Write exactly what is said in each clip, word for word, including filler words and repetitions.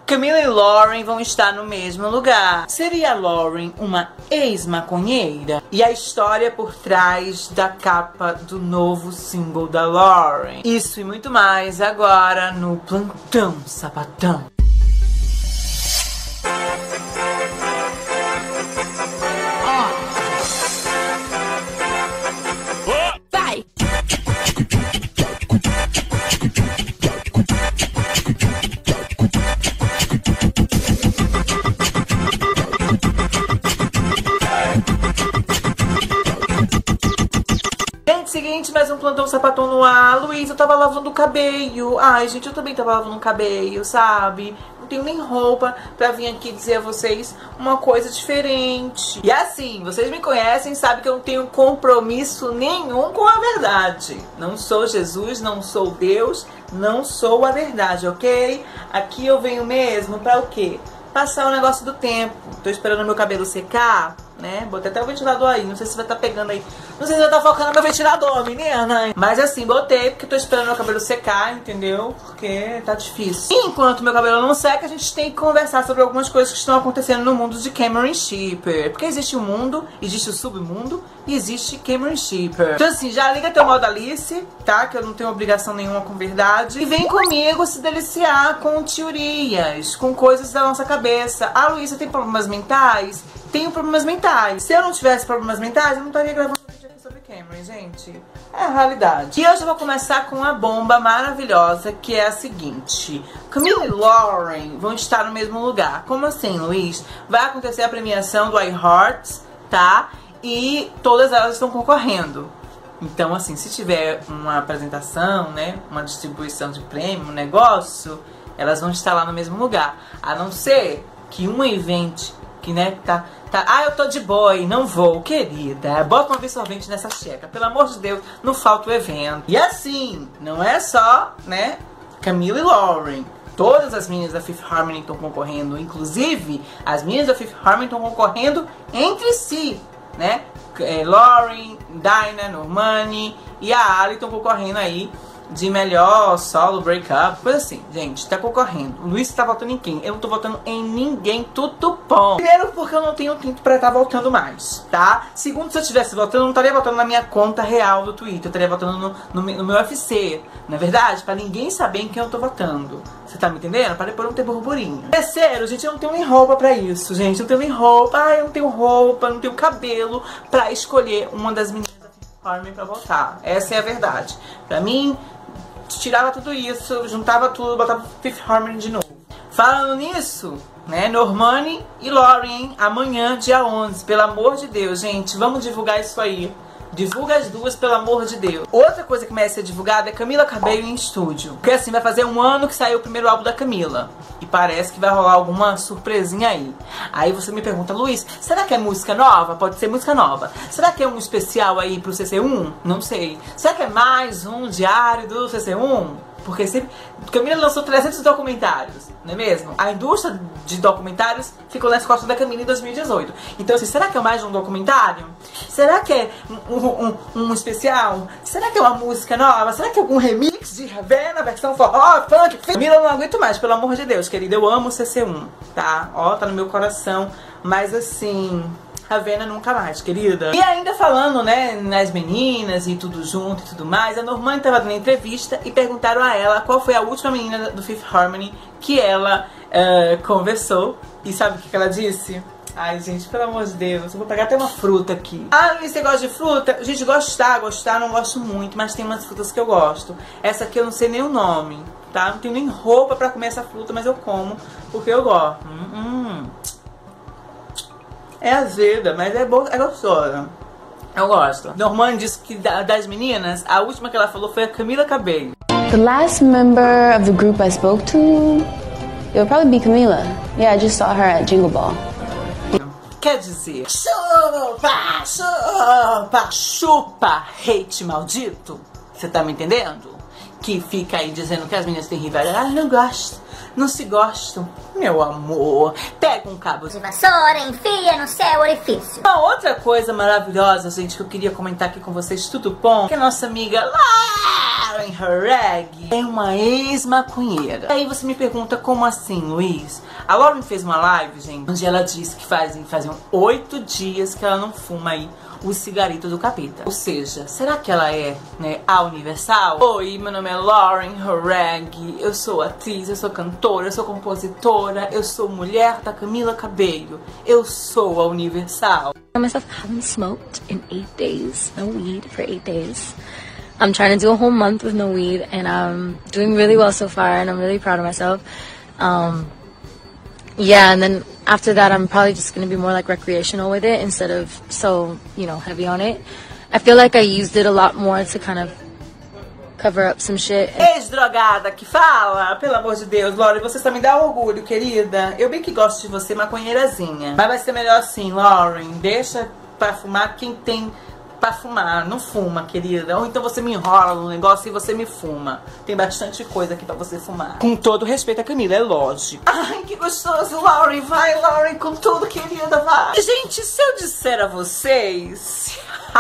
Camila e Lauren vão estar no mesmo lugar. Seria a Lauren uma ex-maconheira? E a história por trás da capa do novo single da Lauren. Isso e muito mais agora no Plantão Sapatão. Seguinte, mais um Plantão Sapatão no ar. Luiz, eu tava lavando o cabelo. Ai, gente, eu também tava lavando o cabelo, sabe? Não tenho nem roupa pra vir aqui dizer a vocês uma coisa diferente. E assim, vocês me conhecem, sabem que eu não tenho compromisso nenhum com a verdade. Não sou Jesus, não sou Deus, não sou a verdade, ok? Aqui eu venho mesmo pra o quê? Passar o negócio do tempo. Tô esperando meu cabelo secar, né? Botei até o ventilador aí. Não sei se vai estar pegando aí. Não sei se vai estar focando no meu ventilador, menina. Mas assim, botei porque tô esperando meu cabelo secar, entendeu? Porque tá difícil. E enquanto meu cabelo não seca, a gente tem que conversar sobre algumas coisas que estão acontecendo no mundo de Cameron Shipper. Porque existe o mundo, existe o submundo e existe Cameron Shipper. Então assim, já liga teu modo Alice, tá? Que eu não tenho obrigação nenhuma com verdade. E vem comigo se deliciar com teorias, com coisas da nossa cabeça. Ah, Luísa, tem problemas mentais? Tenho problemas mentais. Se eu não tivesse problemas mentais, eu não estaria gravando um vídeo aqui sobre Cameron, gente. É a realidade. E hoje eu vou começar com uma bomba maravilhosa, que é a seguinte. Camila e Lauren vão estar no mesmo lugar. Como assim, Luiz? Vai acontecer a premiação do iHeart, tá? E todas elas estão concorrendo. Então, assim, se tiver uma apresentação, né, uma distribuição de prêmio, um negócio, elas vão estar lá no mesmo lugar. A não ser que um evento que, né, tá, tá... Ah, eu tô de boy, não vou, querida. Bota um absorvente nessa checa. Pelo amor de Deus, não falta o evento. E assim, não é só, né, Camila e Lauren. Todas as meninas da Fifth Harmony estão concorrendo. Inclusive, as meninas da Fifth Harmony estão concorrendo entre si, né? É, Lauren, Dinah, Normani e a Ali estão concorrendo aí de melhor solo, breakup, coisa assim. Gente, tá concorrendo. O Luiz tá votando em quem? Eu não tô votando em ninguém, tudo bom. Primeiro porque eu não tenho tempo pra estar votando mais, tá? Segundo, se eu estivesse votando, eu não estaria votando na minha conta real do Twitter. Eu estaria votando no, no, no meu U F C. Não é verdade? Pra ninguém saber em quem eu tô votando. Você tá me entendendo? Pra depois não ter burburinho. Terceiro, gente, eu não tenho nem roupa pra isso, gente. Eu não tenho nem roupa. Ah, eu não tenho roupa, não tenho cabelo pra escolher uma das meninas da Fifth Harmony pra votar. Essa é a verdade. Pra mim, tirava tudo isso, juntava tudo, botava Fifth Harmony de novo. Falando nisso, né, Normani e Lauren, amanhã, dia onze, pelo amor de Deus, gente, vamos divulgar isso aí. Divulga as duas, pelo amor de Deus. Outra coisa que merece ser divulgada é Camila Cabello em estúdio. Porque assim, vai fazer um ano que saiu o primeiro álbum da Camila. E parece que vai rolar alguma surpresinha aí. Aí você me pergunta, Luiz, será que é música nova? Pode ser música nova. Será que é um especial aí pro C C um? Não sei. Será que é mais um diário do C C um? Porque sempre... Camila lançou trezentos documentários, não é mesmo? A indústria de documentários ficou nas costas da Camila em dois mil e dezoito. Então, assim, será que é mais um documentário? Será que é um, um, um especial? Será que é uma música nova? Será que é algum remix de Ravena, versão forró, funk? Camila, eu não aguento mais, pelo amor de Deus, querida. Eu amo o C C um, tá? Ó, tá no meu coração. Mas, assim... Ravena nunca mais, querida. E ainda falando, né, nas meninas e tudo junto e tudo mais, a Normani estava dando entrevista e perguntaram a ela qual foi a última menina do Fifth Harmony que ela uh, conversou. E sabe o que, que ela disse? Ai, gente, pelo amor de Deus, eu vou pegar até uma fruta aqui. Ah, Luiz, você gosta de fruta? Gente, gostar, gostar, não gosto muito, mas tem umas frutas que eu gosto. Essa aqui eu não sei nem o nome, tá? Não tenho nem roupa pra comer essa fruta, mas eu como porque eu gosto. Hum, hum. É azeda, mas é boa, é gostosa. Eu gosto. Normani disse que das meninas, a última que ela falou foi a Camila Cabello. The last member of the group I spoke to, it would probably be Camila. Yeah, I just saw her at Jingle Ball. Quer dizer, chupa, chupa, chupa, hate maldito. Você tá me entendendo? Que fica aí dizendo que as meninas têm rivalidade. Ah, não gosto. Não se gostam. Meu amor, pega um cabo de vassoura, enfia no seu orifício. Uma outra coisa maravilhosa, gente, que eu queria comentar aqui com vocês, tudo bom, que a nossa amiga Lauren Horag é uma ex-maconheira. Aí você me pergunta, como assim, Luiz? A Lauren fez uma live, gente, onde ela disse que fazem, faziam oito dias que ela não fuma aí o cigarito do capeta. Ou seja, será que ela é, né, a Universal? Oi, meu nome é Lauren Horag, eu sou atriz, eu sou cantora, eu sou compositora, eu sou mulher da Camila Cabello, eu sou a Universal. I myself haven't smoked in eight days, no weed for eight days. I'm trying to do a whole month with no weed, and I'm doing really well so far, and I'm really proud of myself. Um, yeah, and then after that, I'm probably just going to be more like recreational with it instead of so, you know, heavy on it. I feel like I used it a lot more to kind of cover up some shit. Ex-drogada que fala, pelo amor de Deus, Lauren, você só me dá orgulho, querida. Eu bem que gosto de você, maconheirazinha. Mas vai ser melhor assim, Lauren, deixa pra fumar quem tem pra fumar, não fuma, querida. Ou então você me enrola no negócio e você me fuma. Tem bastante coisa aqui pra você fumar. Com todo respeito a Camila, é lógico. Ai, que gostoso, Lauren. Vai, Lauren, com tudo, querida, vai. Gente, se eu disser a vocês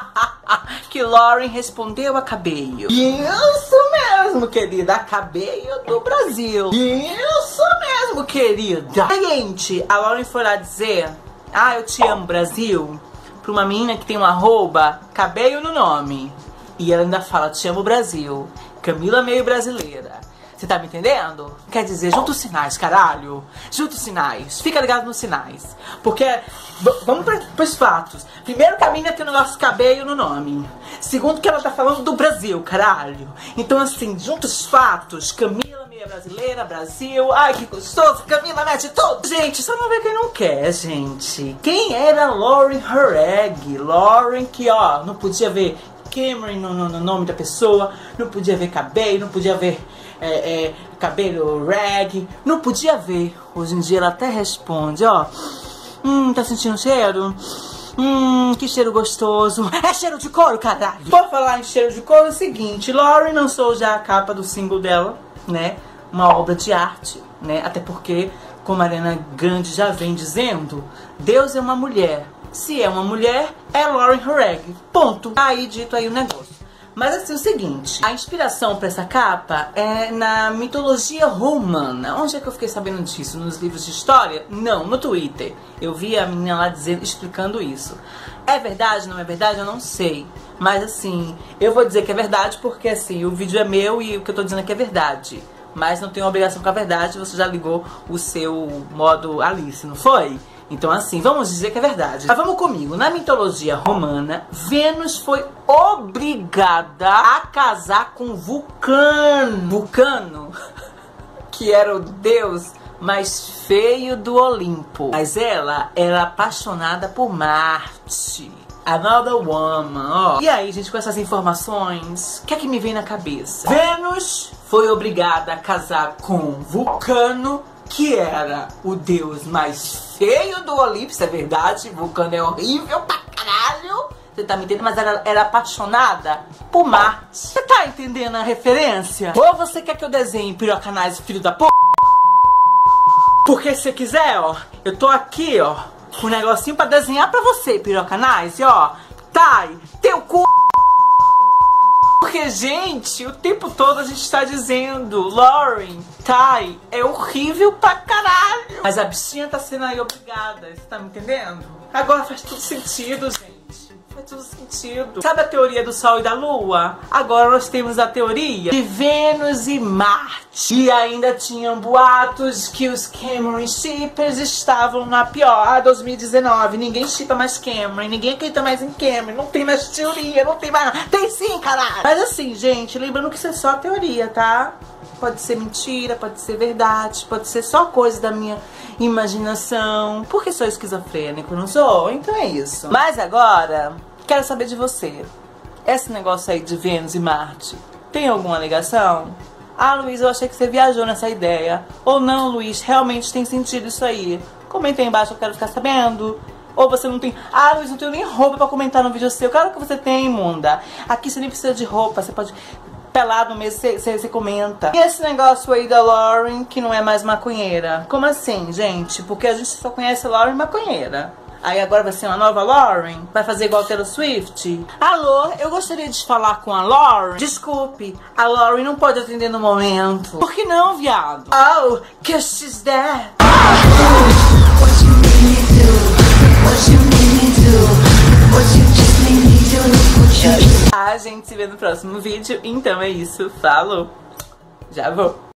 que Lauren respondeu a Cabello. Isso mesmo, querida. A Cabello do Brasil. Isso mesmo, querida. Gente, a Lauren foi lá dizer: ah, eu te amo, Brasil, pra uma menina que tem um arroba Cabello no nome. E ela ainda fala: te amo, Brasil, Camila meio brasileira. Você tá me entendendo? Quer dizer, junta os sinais, caralho. Junta os sinais. Fica ligado nos sinais. Porque, vamos para os fatos. Primeiro que a menina tem o nosso cabelo no nome. Segundo que ela tá falando do Brasil, caralho. Então assim, junta os fatos. Camila meia brasileira, Brasil. Ai, que gostoso. Camila mete tudo. Gente, só não vê quem não quer, gente. Quem era Lauren Horag? Lauren que, ó, não podia ver Cameron no, no, no nome da pessoa. Não podia ver cabelo, não podia ver... É, é, cabelo rag, não podia ver. Hoje em dia ela até responde, ó. Hum, tá sentindo cheiro? Hum, que cheiro gostoso. É cheiro de couro, caralho. Por falar em cheiro de couro, é o seguinte: Lauren lançou já a capa do single dela, né? Uma obra de arte, né? Até porque, como a Ariana Grande já vem dizendo, Deus é uma mulher. Se é uma mulher, é Lauren Horag. Ponto. Aí dito aí o negócio. Mas assim, o seguinte, a inspiração pra essa capa é na mitologia romana. Onde é que eu fiquei sabendo disso? Nos livros de história? Não, no Twitter. Eu vi a menina lá dizendo, explicando isso. É verdade, não é verdade? Eu não sei. Mas assim, eu vou dizer que é verdade porque assim, o vídeo é meu e o que eu tô dizendo aqui é verdade. Mas não tenho obrigação com a verdade, você já ligou o seu modo Alice, não foi? Então assim, vamos dizer que é verdade. Mas vamos comigo. Na mitologia romana, Vênus foi obrigada a casar com Vulcano. Vulcano, que era o deus mais feio do Olimpo. Mas ela era apaixonada por Marte. Another woman, ó. E aí, gente, com essas informações, o que é que me vem na cabeça? Vênus foi obrigada a casar com Vulcano, que era o deus mais feio do Olimpo. Isso é verdade, Vulcano é horrível pra caralho. Você tá me entendendo? Mas ela era apaixonada por Marte. Você tá entendendo a referência? Ou você quer que eu desenhe pirocanais, filho da p***? Porque se você quiser, ó, eu tô aqui, ó, com um negocinho pra desenhar pra você, pirocanais, ó. Tá, teu cu. Porque, gente, o tempo todo a gente tá dizendo Lauren, Ty, é horrível pra caralho. Mas a bichinha tá sendo aí obrigada, você tá me entendendo? Agora faz tudo sentido, gente. Faz tudo sentido. Sabe a teoria do Sol e da Lua? Agora nós temos a teoria de Vênus e Marte. E ainda tinham boatos que os Cameron shippers estavam na pior. Ah, dois mil e dezenove, ninguém shippa mais Cameron, ninguém acredita mais em Cameron, não tem mais teoria, não tem mais... Tem sim, caralho! Mas assim, gente, lembrando que isso é só teoria, tá? Pode ser mentira, pode ser verdade, pode ser só coisa da minha imaginação. Porque sou esquizofrênico, não sou? Então é isso. Mas agora, quero saber de você. Esse negócio aí de Vênus e Marte, tem alguma ligação? Ah, Luiz, eu achei que você viajou nessa ideia. Ou não, Luiz, realmente tem sentido isso aí? Comenta aí embaixo, eu quero ficar sabendo. Ou você não tem... Ah, Luiz, não tenho nem roupa pra comentar no vídeo seu. Claro que você tem, imunda. Aqui você nem precisa de roupa, você pode... pelado mesmo, você, você, você comenta. E esse negócio aí da Lauren, que não é mais maconheira? Como assim, gente? Porque a gente só conhece Lauren maconheira. Aí agora vai ser uma nova Lauren? Vai fazer igual a Taylor Swift? Alô, eu gostaria de falar com a Lauren. Desculpe, a Lauren não pode atender no momento. Por que não, viado? Oh, cause she's dead. What you made me do? What you made me do? What you just made me do? What you just... A gente se vê no próximo vídeo. Então é isso. Falou. Já vou.